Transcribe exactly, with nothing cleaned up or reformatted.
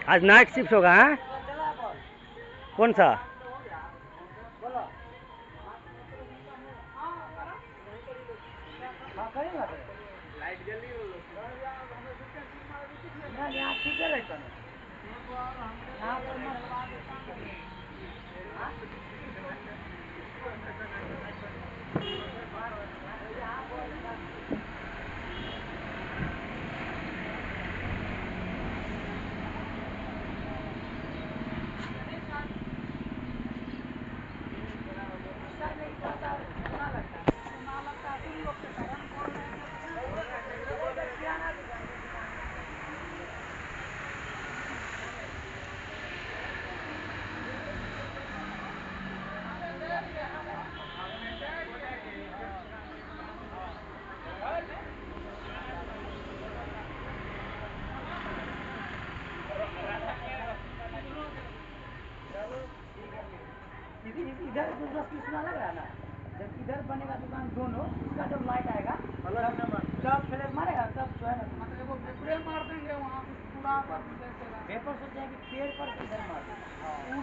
आज night shift होगा हाँ? कौन सा? इधर जो दस पीस ना लग रहा है ना, जब इधर बनेगा दुकान दोनों, इसका जब लाइट आएगा जब फ्लैश मारेगा तब जो है ना मतलब वो पेपर मार देंगे वहाँ पूरा पेपर सोच जाएगी पेड़ पर इधर मार देंगे।